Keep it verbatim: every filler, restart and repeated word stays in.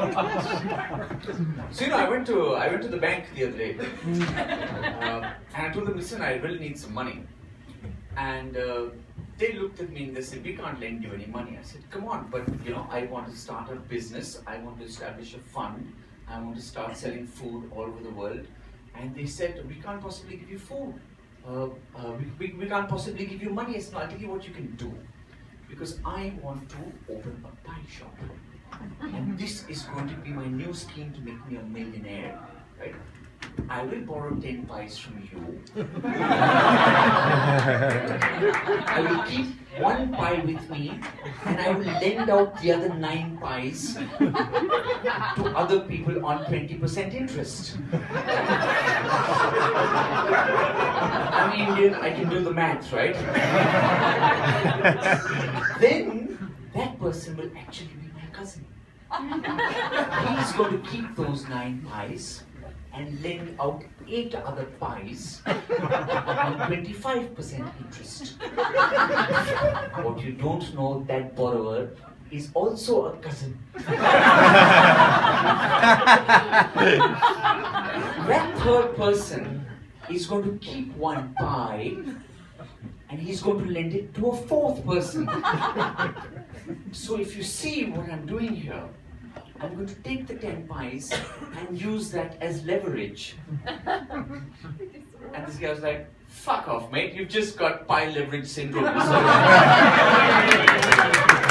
So you know, I went to I went to the bank the other day, uh, and I told them, listen, I really need some money. And uh, they looked at me and they said, we can't lend you any money. I said, come on, but you know, I want to start a business. I want to establish a fund. I want to start selling food all over the world. And they said, we can't possibly give you food. Uh, uh, we, we, we can't possibly give you money. I said, no, I'll tell you what you can do. Because I want to open a pie shop. And this is going to be my new scheme to make me a millionaire. Right? I will borrow ten pies from you. I will keep one pie with me, and I will lend out the other nine pies to other people on twenty percent interest. I'm Indian, I can do the math, right? Then that person will actually be my cousin. He's going to keep those nine pies and lend out eight other pies on twenty-five percent interest. What you don't know, that borrower is also a cousin. That third person is going to keep one pie and he's going to lend it to a fourth person. So if you see what I'm doing here, I'm going to take the ten pies and use that as leverage. And this guy was like, fuck off, mate, you've just got pie leverage syndrome.